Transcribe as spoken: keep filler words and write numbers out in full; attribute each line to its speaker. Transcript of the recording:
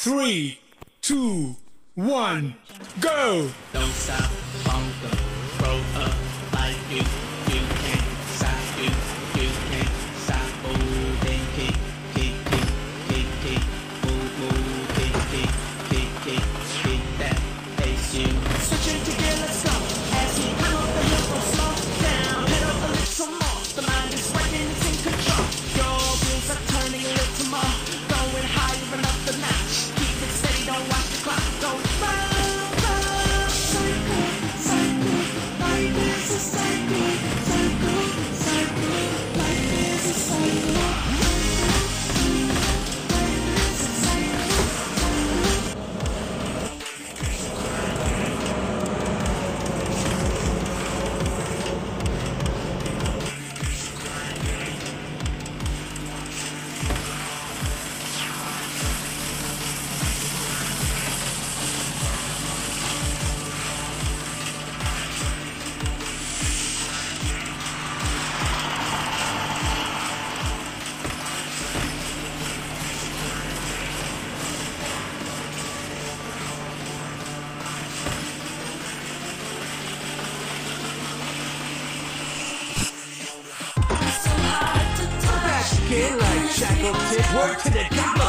Speaker 1: Three, two, one, go!
Speaker 2: Don't stop, bongo, grow up like you, you can't stop, you, you can't stop moving, keep, keep, keep, keep, keep, move, move, keep, keep, keep, keep, keep that pace, you. Switching to gear, let's go, as he come up the hill, go slow down, pedal a little more, the mind is working, it's in control, your wheels are turning a little more, going higher and up the notch, keep it steady, don't watch the clock, go round.
Speaker 3: Like Shackleton, work to the deadline.